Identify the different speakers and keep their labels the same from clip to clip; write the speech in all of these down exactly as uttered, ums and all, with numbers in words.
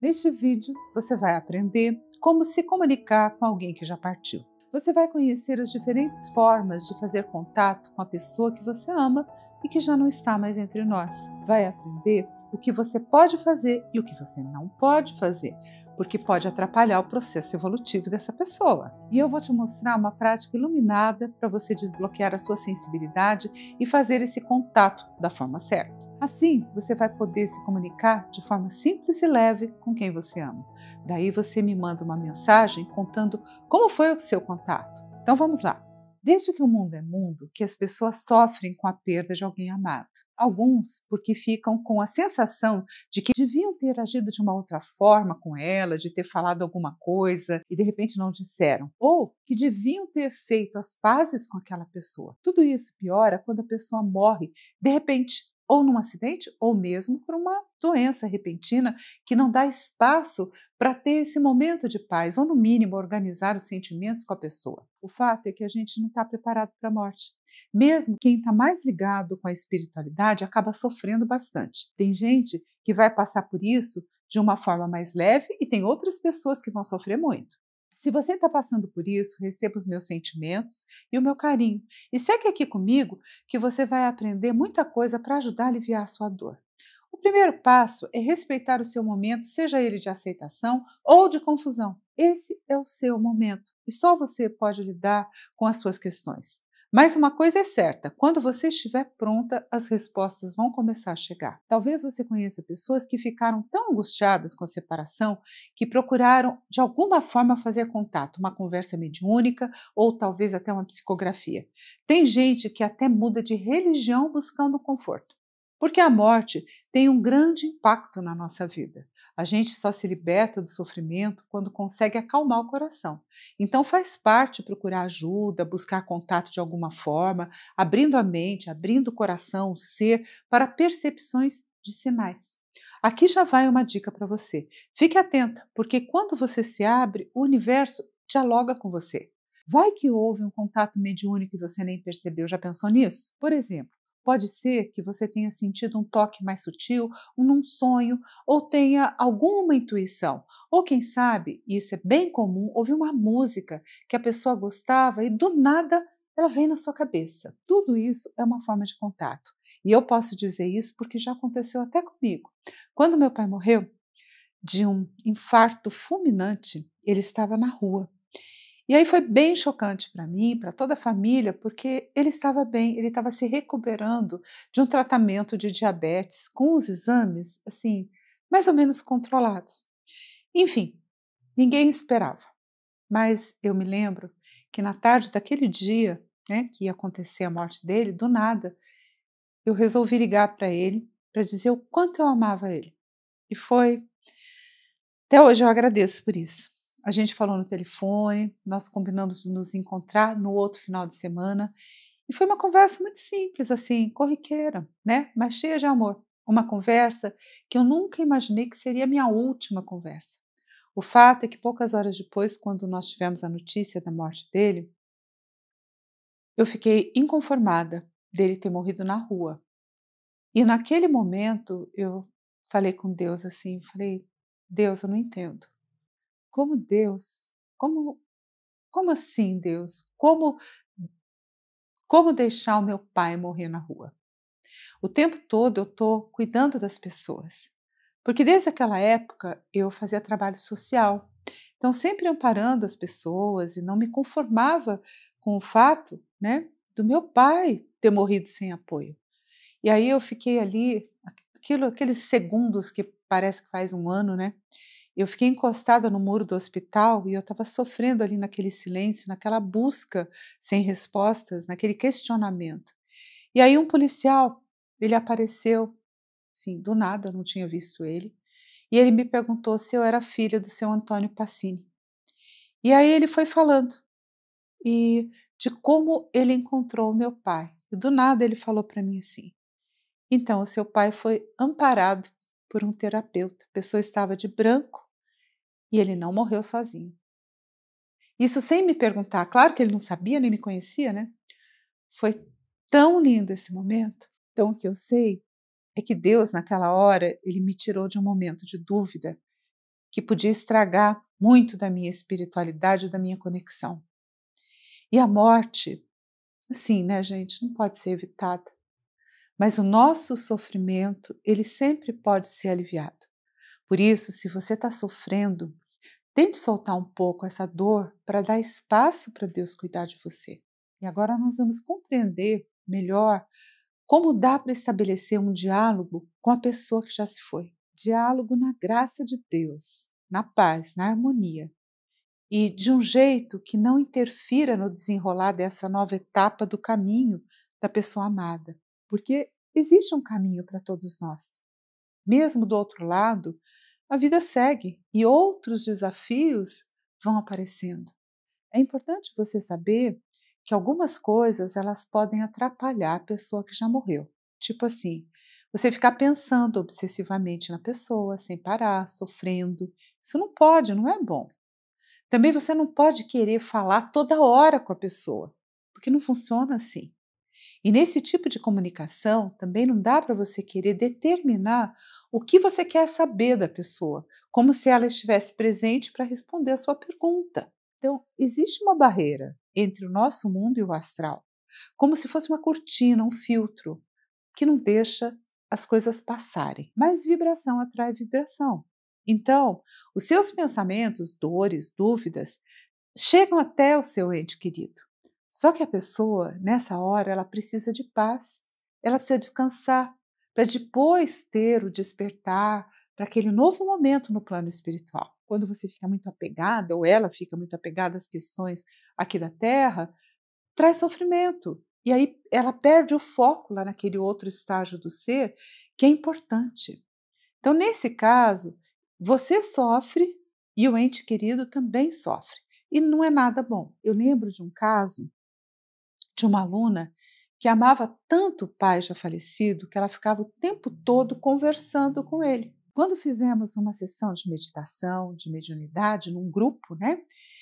Speaker 1: Neste vídeo, você vai aprender como se comunicar com alguém que já partiu. Você vai conhecer as diferentes formas de fazer contato com a pessoa que você ama e que já não está mais entre nós. Vai aprender o que você pode fazer e o que você não pode fazer, porque pode atrapalhar o processo evolutivo dessa pessoa. E eu vou te mostrar uma prática iluminada para você desbloquear a sua sensibilidade e fazer esse contato da forma certa. Assim, você vai poder se comunicar de forma simples e leve com quem você ama. Daí você me manda uma mensagem contando como foi o seu contato. Então vamos lá. Desde que o mundo é mundo, que as pessoas sofrem com a perda de alguém amado. Alguns porque ficam com a sensação de que deviam ter agido de uma outra forma com ela, de ter falado alguma coisa e de repente não disseram. Ou que deviam ter feito as pazes com aquela pessoa. Tudo isso piora quando a pessoa morre de repente, ou num acidente, ou mesmo por uma doença repentina que não dá espaço para ter esse momento de paz, ou no mínimo organizar os sentimentos com a pessoa. O fato é que a gente não está preparado para a morte. Mesmo quem está mais ligado com a espiritualidade acaba sofrendo bastante. Tem gente que vai passar por isso de uma forma mais leve e tem outras pessoas que vão sofrer muito. Se você está passando por isso, receba os meus sentimentos e o meu carinho. E segue aqui comigo que você vai aprender muita coisa para ajudar a aliviar a sua dor. O primeiro passo é respeitar o seu momento, seja ele de aceitação ou de confusão. Esse é o seu momento e só você pode lidar com as suas questões. Mas uma coisa é certa, quando você estiver pronta, as respostas vão começar a chegar. Talvez você conheça pessoas que ficaram tão angustiadas com a separação que procuraram de alguma forma fazer contato, uma conversa mediúnica ou talvez até uma psicografia. Tem gente que até muda de religião buscando conforto. Porque a morte tem um grande impacto na nossa vida. A gente só se liberta do sofrimento quando consegue acalmar o coração. Então faz parte procurar ajuda, buscar contato de alguma forma, abrindo a mente, abrindo o coração, o ser, para percepções de sinais. Aqui já vai uma dica para você. Fique atenta, porque quando você se abre, o universo dialoga com você. Vai que houve um contato mediúnico e você nem percebeu. Já pensou nisso? Por exemplo, pode ser que você tenha sentido um toque mais sutil, um num sonho, ou tenha alguma intuição. Ou quem sabe, e isso é bem comum, ouvir uma música que a pessoa gostava e do nada ela vem na sua cabeça. Tudo isso é uma forma de contato. E eu posso dizer isso porque já aconteceu até comigo. Quando meu pai morreu de um infarto fulminante, ele estava na rua. E aí foi bem chocante para mim, para toda a família, porque ele estava bem, ele estava se recuperando de um tratamento de diabetes com os exames, assim, mais ou menos controlados. Enfim, ninguém esperava. Mas eu me lembro que na tarde daquele dia, né, que ia acontecer a morte dele, do nada, eu resolvi ligar para ele para dizer o quanto eu amava ele. E foi até hoje eu agradeço por isso. A gente falou no telefone, nós combinamos de nos encontrar no outro final de semana e foi uma conversa muito simples, assim, corriqueira, né? Mas cheia de amor. Uma conversa que eu nunca imaginei que seria a minha última conversa. O fato é que poucas horas depois, quando nós tivemos a notícia da morte dele, eu fiquei inconformada dele ter morrido na rua. E naquele momento eu falei com Deus assim, falei, Deus, eu não entendo. Como Deus? Como como assim, Deus? Como como deixar o meu pai morrer na rua? O tempo todo eu estou cuidando das pessoas, porque desde aquela época eu fazia trabalho social, então sempre amparando as pessoas e não me conformava com o fato, né, do meu pai ter morrido sem apoio. E aí eu fiquei ali, aquilo, aqueles segundos que parece que faz um ano, né? Eu fiquei encostada no muro do hospital e eu estava sofrendo ali naquele silêncio, naquela busca sem respostas, naquele questionamento. E aí um policial, ele apareceu, assim, do nada, eu não tinha visto ele, e ele me perguntou se eu era filha do seu Antônio Pacini. E aí ele foi falando e de como ele encontrou o meu pai. E do nada ele falou para mim assim: então, o seu pai foi amparado por um terapeuta. A pessoa estava de branco e ele não morreu sozinho. Isso sem me perguntar. Claro que ele não sabia, nem me conhecia, né? Foi tão lindo esse momento. Então, o que eu sei é que Deus, naquela hora, ele me tirou de um momento de dúvida que podia estragar muito da minha espiritualidade, da minha conexão. E a morte, assim, né, gente, não pode ser evitada. Mas o nosso sofrimento, ele sempre pode ser aliviado. Por isso, se você está sofrendo, tente soltar um pouco essa dor para dar espaço para Deus cuidar de você. E agora nós vamos compreender melhor como dá para estabelecer um diálogo com a pessoa que já se foi. Diálogo na graça de Deus, na paz, na harmonia. E de um jeito que não interfira no desenrolar dessa nova etapa do caminho da pessoa amada. Porque existe um caminho para todos nós. Mesmo do outro lado, a vida segue e outros desafios vão aparecendo. É importante você saber que algumas coisas elas podem atrapalhar a pessoa que já morreu. Tipo assim, você ficar pensando obsessivamente na pessoa, sem parar, sofrendo. Isso não pode, não é bom. Também você não pode querer falar toda hora com a pessoa, porque não funciona assim. E nesse tipo de comunicação, também não dá para você querer determinar o que você quer saber da pessoa, como se ela estivesse presente para responder a sua pergunta. Então, existe uma barreira entre o nosso mundo e o astral, como se fosse uma cortina, um filtro, que não deixa as coisas passarem. Mas vibração atrai vibração. Então, os seus pensamentos, dores, dúvidas, chegam até o seu ente querido. Só que a pessoa, nessa hora, ela precisa de paz, ela precisa descansar, para depois ter o despertar para aquele novo momento no plano espiritual. Quando você fica muito apegada, ou ela fica muito apegada às questões aqui da Terra, traz sofrimento. E aí ela perde o foco lá naquele outro estágio do ser que é importante. Então, nesse caso, você sofre e o ente querido também sofre. E não é nada bom. Eu lembro de um caso de uma aluna que amava tanto o pai já falecido que ela ficava o tempo todo conversando com ele. Quando fizemos uma sessão de meditação, de mediunidade, num grupo, né,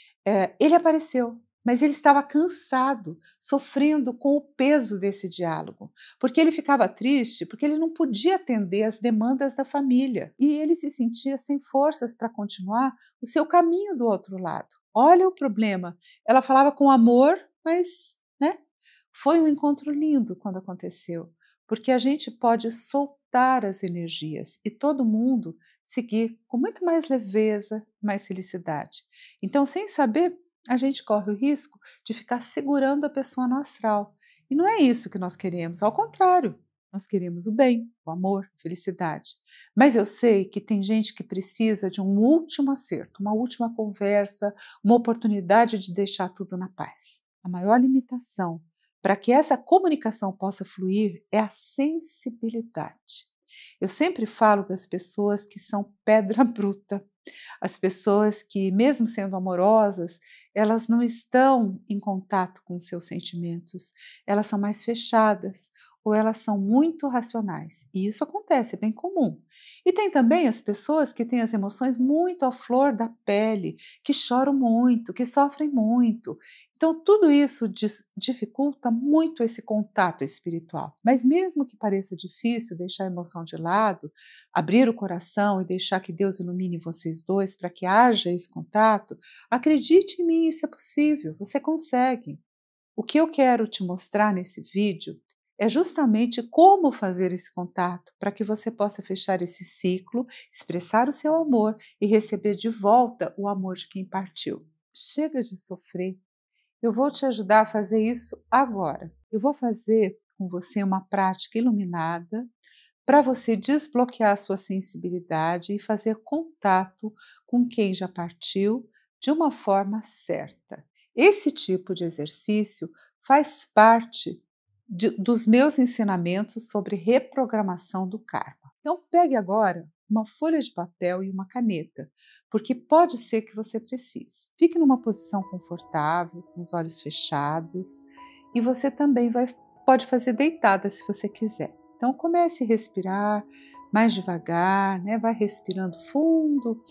Speaker 1: é, ele apareceu, mas ele estava cansado, sofrendo com o peso desse diálogo, porque ele ficava triste, porque ele não podia atender às demandas da família e ele se sentia sem forças para continuar o seu caminho do outro lado. Olha o problema. Ela falava com amor, mas, né? Foi um encontro lindo quando aconteceu, porque a gente pode soltar as energias e todo mundo seguir com muito mais leveza, mais felicidade. Então, sem saber, a gente corre o risco de ficar segurando a pessoa no astral. E não é isso que nós queremos, ao contrário, nós queremos o bem, o amor, a felicidade. Mas eu sei que tem gente que precisa de um último acerto, uma última conversa, uma oportunidade de deixar tudo na paz. A maior limitação para que essa comunicação possa fluir é a sensibilidade. Eu sempre falo das pessoas que são pedra bruta, as pessoas que, mesmo sendo amorosas, elas não estão em contato com seus sentimentos, elas são mais fechadas ou elas são muito racionais. E isso acontece, é bem comum. E tem também as pessoas que têm as emoções muito à flor da pele, que choram muito, que sofrem muito. Então, tudo isso dis- dificulta muito esse contato espiritual. Mas, mesmo que pareça difícil deixar a emoção de lado, abrir o coração e deixar que Deus ilumine vocês dois para que haja esse contato, acredite em mim, isso é possível, você consegue. O que eu quero te mostrar nesse vídeo é justamente como fazer esse contato para que você possa fechar esse ciclo, expressar o seu amor e receber de volta o amor de quem partiu. Chega de sofrer. Eu vou te ajudar a fazer isso agora. Eu vou fazer com você uma prática iluminada para você desbloquear a sua sensibilidade e fazer contato com quem já partiu de uma forma certa. Esse tipo de exercício faz parte de, dos meus ensinamentos sobre reprogramação do karma. Então, pegue agora uma folha de papel e uma caneta, porque pode ser que você precise. Fique numa posição confortável, com os olhos fechados, e você também vai, pode fazer deitada se você quiser. Então, comece a respirar mais devagar, né? Vai respirando fundo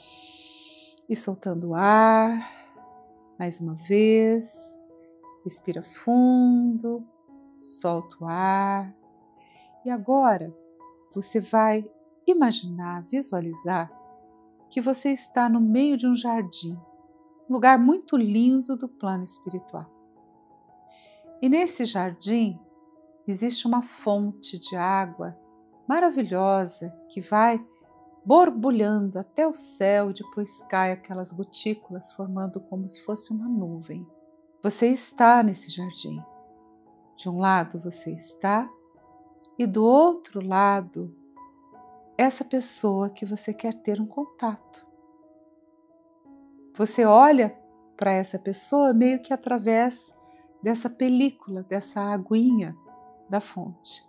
Speaker 1: e soltando o ar. Mais uma vez, respira fundo, solta o ar. E agora, você vai imaginar, visualizar que você está no meio de um jardim, um lugar muito lindo do plano espiritual. E nesse jardim existe uma fonte de água maravilhosa que vai borbulhando até o céu e depois cai aquelas gotículas formando como se fosse uma nuvem. Você está nesse jardim. De um lado você está e do outro lado essa pessoa que você quer ter um contato. Você olha para essa pessoa meio que através dessa película, dessa aguinha da fonte.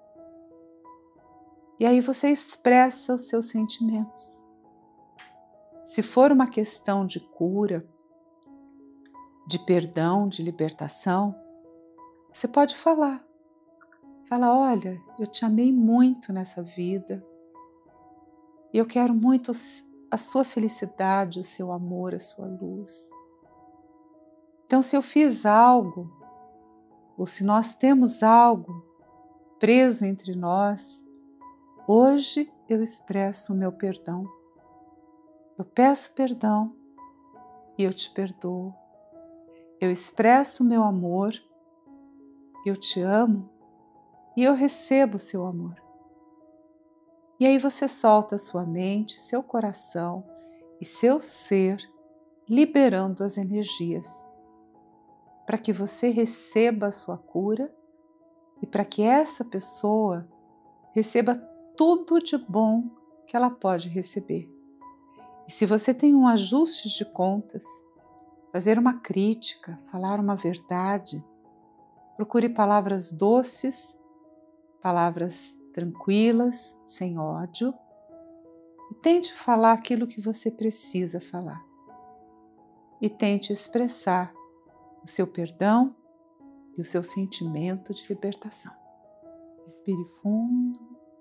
Speaker 1: E aí você expressa os seus sentimentos. Se for uma questão de cura, de perdão, de libertação, você pode falar. Fala, olha, eu te amei muito nessa vida e eu quero muito a sua felicidade, o seu amor, a sua luz. Então, se eu fiz algo, ou se nós temos algo preso entre nós, hoje eu expresso o meu perdão. Eu peço perdão e eu te perdoo. Eu expresso o meu amor, eu te amo e eu recebo o seu amor. E aí você solta sua mente, seu coração e seu ser, liberando as energias, para que você receba a sua cura e para que essa pessoa receba tudo de bom que ela pode receber. E se você tem um ajuste de contas, fazer uma crítica, falar uma verdade, procure palavras doces, palavras tranquilas, sem ódio, e tente falar aquilo que você precisa falar. E tente expressar o seu perdão e o seu sentimento de libertação. Respire fundo.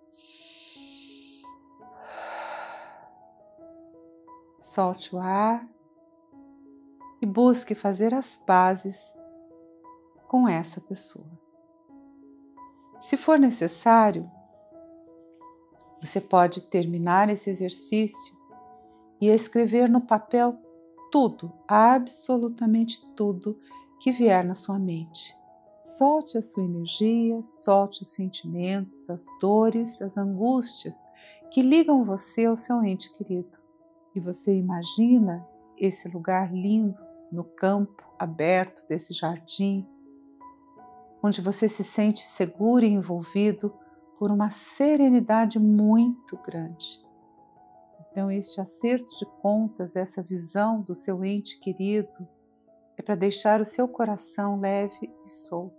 Speaker 1: Solte o ar e busque fazer as pazes com essa pessoa. Se for necessário, você pode terminar esse exercício e escrever no papel tudo, absolutamente tudo que vier na sua mente. Solte a sua energia, solte os sentimentos, as dores, as angústias que ligam você ao seu ente querido. E você imagina esse lugar lindo no campo aberto desse jardim, onde você se sente seguro e envolvido por uma serenidade muito grande. Então, este acerto de contas, essa visão do seu ente querido, é para deixar o seu coração leve e solto.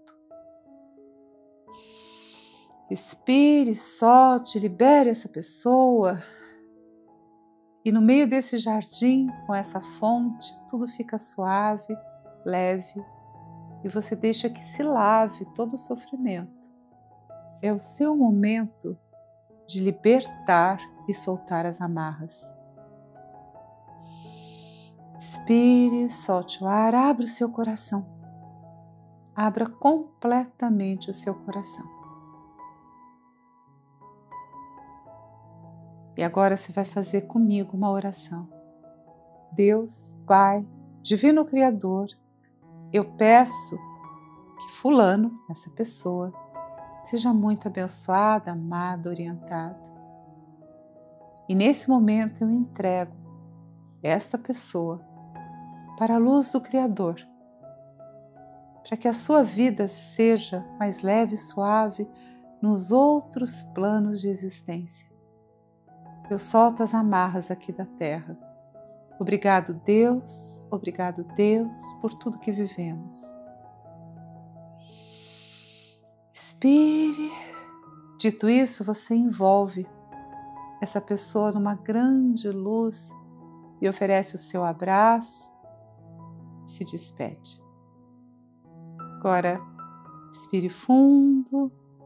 Speaker 1: Respire, solte, libere essa pessoa. E no meio desse jardim, com essa fonte, tudo fica suave, leve, e você deixa que se lave todo o sofrimento. É o seu momento de libertar e soltar as amarras. Inspire, solte o ar, abra o seu coração. Abra completamente o seu coração. E agora você vai fazer comigo uma oração. Deus, Pai, Divino Criador, eu peço que fulano, essa pessoa, seja muito abençoada, amada, orientada. E nesse momento eu entrego esta pessoa para a luz do Criador, para que a sua vida seja mais leve e suave nos outros planos de existência. Eu solto as amarras aqui da terra. Obrigado, Deus, obrigado, Deus, por tudo que vivemos. Expire. Dito isso, você envolve essa pessoa numa grande luz e oferece o seu abraço e se despede. Agora, expire fundo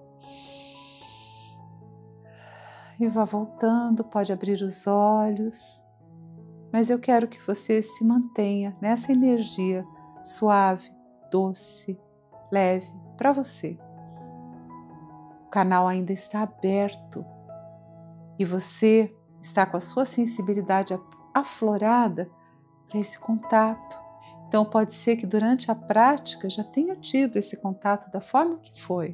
Speaker 1: e vá voltando, pode abrir os olhos, mas eu quero que você se mantenha nessa energia suave, doce, leve para você. O canal ainda está aberto e você está com a sua sensibilidade aflorada para esse contato. Então pode ser que durante a prática já tenha tido esse contato da forma que foi.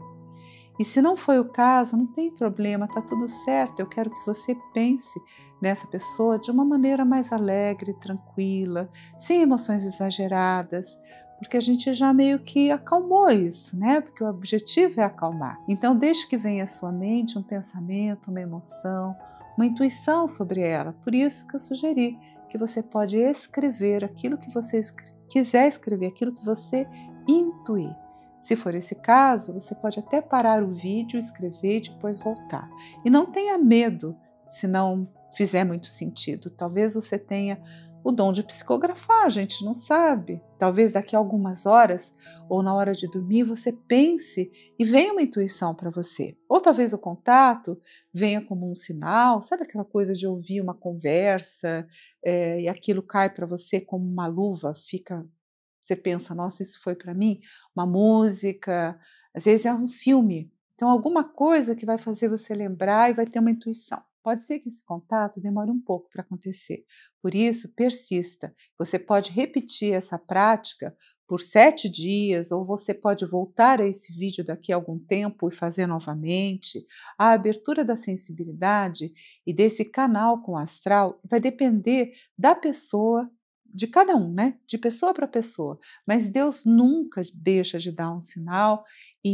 Speaker 1: E se não foi o caso, não tem problema, está tudo certo. Eu quero que você pense nessa pessoa de uma maneira mais alegre, tranquila, sem emoções exageradas, porque a gente já meio que acalmou isso, né? Porque o objetivo é acalmar. Então deixe que venha à sua mente um pensamento, uma emoção, uma intuição sobre ela. Por isso que eu sugeri que você pode escrever aquilo que você quiser escrever, aquilo que você intuir. Se for esse caso, você pode até parar o vídeo, escrever e depois voltar. E não tenha medo se não fizer muito sentido. Talvez você tenha o dom de psicografar, a gente não sabe. Talvez daqui a algumas horas ou na hora de dormir você pense e venha uma intuição para você. Ou talvez o contato venha como um sinal, sabe aquela coisa de ouvir uma conversa é, e aquilo cai para você como uma luva, fica... Você pensa, nossa, isso foi para mim? Uma música, às vezes é um filme. Então, alguma coisa que vai fazer você lembrar e vai ter uma intuição. Pode ser que esse contato demore um pouco para acontecer. Por isso, persista. Você pode repetir essa prática por sete dias, ou você pode voltar a esse vídeo daqui a algum tempo e fazer novamente. A abertura da sensibilidade e desse canal com o astral vai depender da pessoa, de cada um, né? De pessoa para pessoa. Mas Deus nunca deixa de dar um sinal,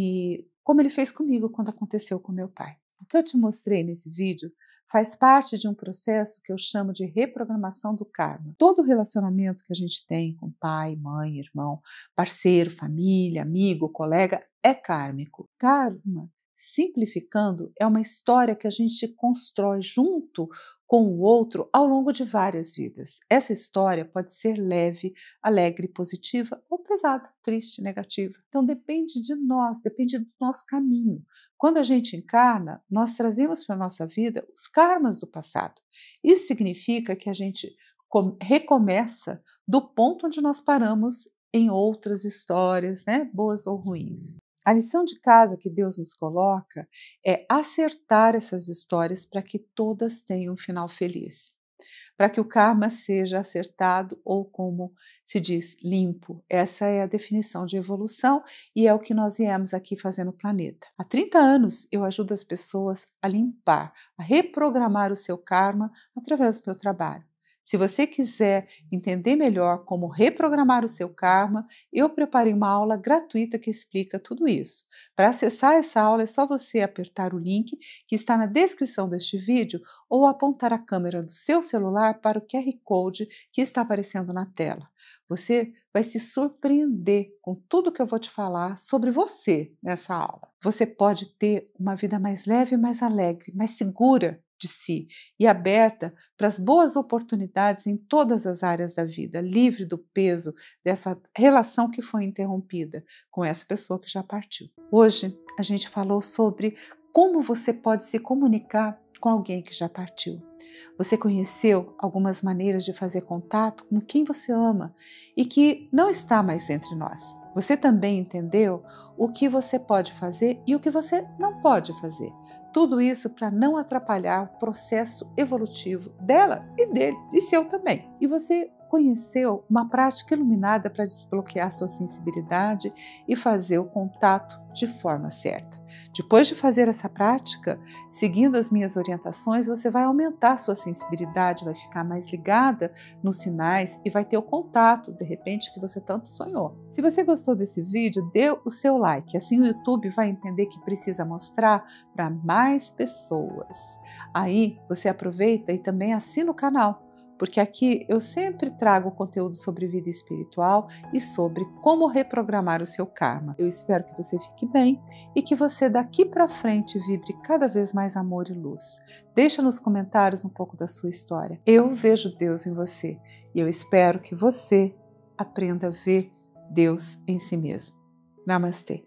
Speaker 1: e como Ele fez comigo quando aconteceu com meu pai. O que eu te mostrei nesse vídeo faz parte de um processo que eu chamo de reprogramação do karma. Todo relacionamento que a gente tem com pai, mãe, irmão, parceiro, família, amigo, colega, é kármico. Karma, simplificando, é uma história que a gente constrói junto com o outro ao longo de várias vidas. Essa história pode ser leve, alegre, positiva ou pesada, triste, negativa. Então depende de nós, depende do nosso caminho. Quando a gente encarna, nós trazemos para a nossa vida os karmas do passado. Isso significa que a gente recomeça do ponto onde nós paramos em outras histórias, né, boas ou ruins. A lição de casa que Deus nos coloca é acertar essas histórias para que todas tenham um final feliz, para que o karma seja acertado ou, como se diz, limpo. Essa é a definição de evolução e é o que nós viemos aqui fazer no planeta. Há trinta anos eu ajudo as pessoas a limpar, a reprogramar o seu karma através do meu trabalho. Se você quiser entender melhor como reprogramar o seu karma, eu preparei uma aula gratuita que explica tudo isso. Para acessar essa aula é só você apertar o link que está na descrição deste vídeo ou apontar a câmera do seu celular para o Q R Code que está aparecendo na tela. Você vai se surpreender com tudo que eu vou te falar sobre você nessa aula. Você pode ter uma vida mais leve, mais alegre, mais segura de si e aberta para as boas oportunidades em todas as áreas da vida, livre do peso dessa relação que foi interrompida com essa pessoa que já partiu. Hoje a gente falou sobre como você pode se comunicar com alguém que já partiu. Você conheceu algumas maneiras de fazer contato com quem você ama e que não está mais entre nós. Você também entendeu o que você pode fazer e o que você não pode fazer. Tudo isso para não atrapalhar o processo evolutivo dela e dele, e seu também. E você conheceu uma prática iluminada para desbloquear sua sensibilidade e fazer o contato de forma certa. Depois de fazer essa prática, seguindo as minhas orientações, você vai aumentar sua sensibilidade, vai ficar mais ligada nos sinais e vai ter o contato, de repente, que você tanto sonhou. Se você gostou desse vídeo, dê o seu like, assim o YouTube vai entender que precisa mostrar para mais pessoas. Aí você aproveita e também assina o canal, porque aqui eu sempre trago conteúdo sobre vida espiritual e sobre como reprogramar o seu karma. Eu espero que você fique bem e que você daqui para frente vibre cada vez mais amor e luz. Deixa nos comentários um pouco da sua história. Eu vejo Deus em você e eu espero que você aprenda a ver Deus em si mesmo. Namastê.